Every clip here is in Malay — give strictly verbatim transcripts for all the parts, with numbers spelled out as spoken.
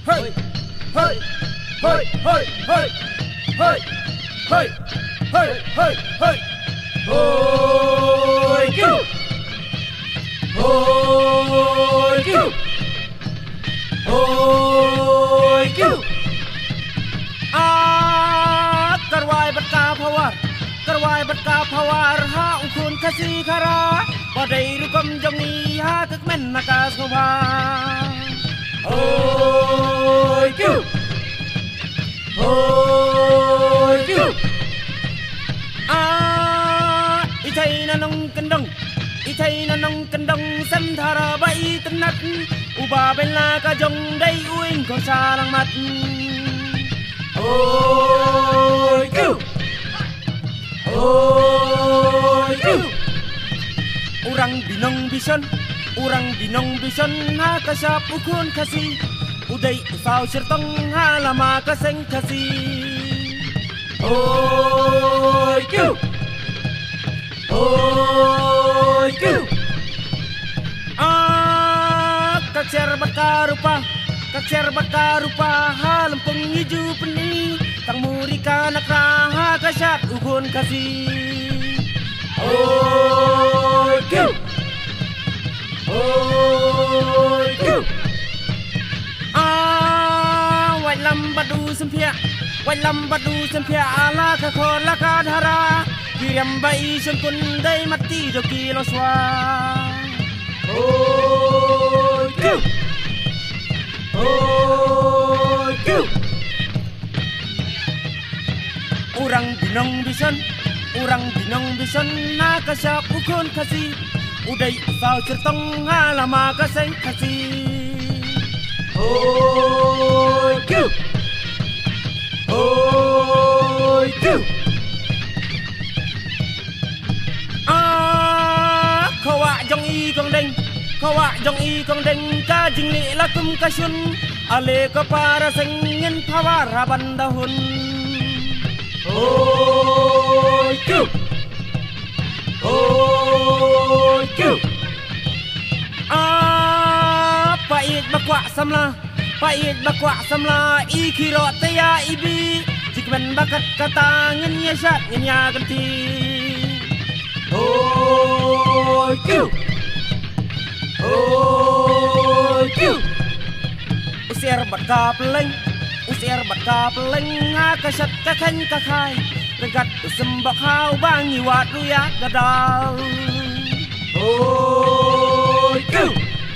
hey, hey, hey, hey, hey, hey, hey, hey, hey, hey. Hoi kêu, hoi kêu, hoi kêu. Ah, karwai berka pawar, karwai berka pawar ha ukun kasih kara. Badai rukam jongi ha kekmen nakas ngoma. Hoi kêu, hoi kêu. Ah, itai nanong kendong, itai nanong kendong sandara bai tenat. Uba bela kajong dai uing ko sarang mat. Hoi kêu, hoi kêu. Urang binong bison, urang binong bison ha kasap ukun kasi. Uday usaw sirtong ha lama kaseng kasi. Hoi kêu, hoi kêu. Ah, kakser bakarupa, kakser bakarupa ha lempeng hijau peni. Tang murika nakraha kasap ukun kasi. Hoi kêu, hoi kêu. Ah, wai lam badu sempia, wai lam badu sempia ala kakor laka dhara. Kiram bai sempun dai mati joki loswa. Hoi kêu, hoi kêu. Urang binong bison, urang binong bison na kasap ukun kasi. Uday usaw certong halama kaseng kasi. Hoi kêu, hoi kêu. Ah, kawa jong i kong deng, kawa jong i kong deng ka jingli lakum kasyun. Ale ka para sengin pawar haban dahun. Hoi kêu, hoi kêu. Ah, pait bakwa samla, pait bakwa samla ikiro taya ibi. Jikben bakat katangin yasat ngenya ganti. Hoi kêu, hoi kêu. Usir bakka peleng, usir bakka peleng ngakasat kakhan kakai. Regat usembak hau bangi wat ruyak gadal. Hoi kêu,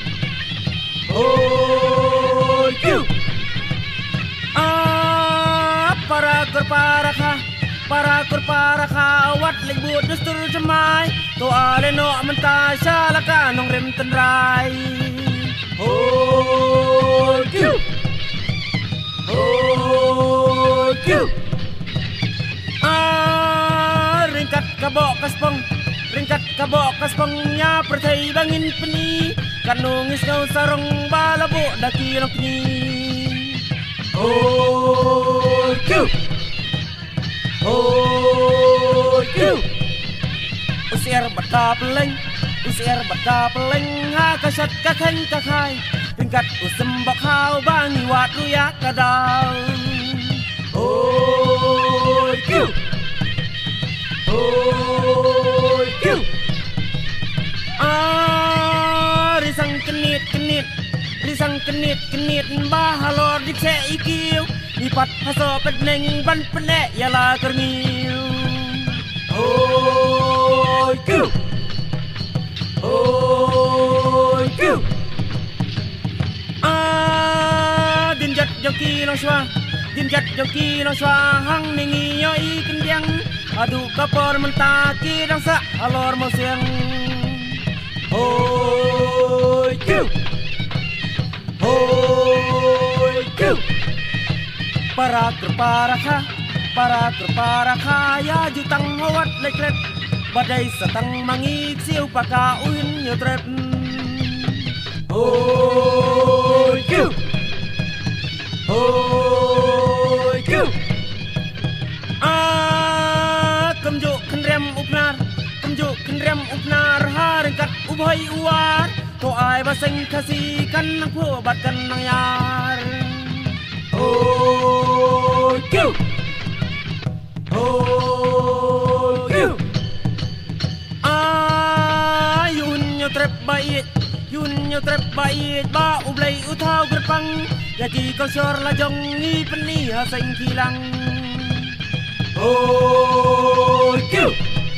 hoi kêu. Ah, para kur para kha, para kur para kha wat libut dustur semai. To ale no menta salaka nong rem tenrai. Hoi kêu, hoi kêu. Ah, ringkat kabok kaspong, ringkat kabok kaspong nya pertai bangin peni. Kanungis kau sarong balabu daki nok ni. Hoi kêu, hoi kêu. Usir bakka peleng, usir bakka peleng ha kasat kakhan kakai. Ringkat usembak hau bangi wat ruyak kadal. Hoi kêu, hoi kêu. Ah, risang kenit kenit, risang kenit kenit bahalor dikse ikiu. Lipat haso peneng ban penek yala kerniu. Hoi kêu, hoi kêu. Ah, dinjat joki no shwa, dinjat joki no shwa hang ningi yo ikan diang. Adu kapor mentaki dang sa alor mo siang. Hoi kêu, hoi kêu. Para kur para kha, para kur para kha ya jutang hawat leklet. Badai satang mangik siu paka uin nyotrep. Hoi kêu, hoi kêu. Ah, kamjuk kenrem upnar, kamjuk kenrem upnar haringkat ubhai uar. To ai baseng kasi kan nang phu bat kan nang yar. gaji kau syur lajong ni peni haseng kilang. Hoi kiu,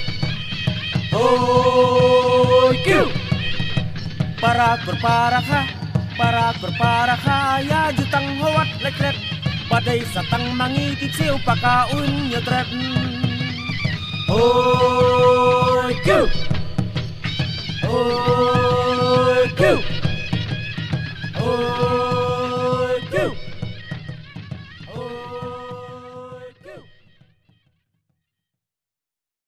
hoi kiu. Para berparakha, para berparakha ya jutang hawat lekret. Padai satang mangi kicil pakaun nyetret. Hoi kiu, hoi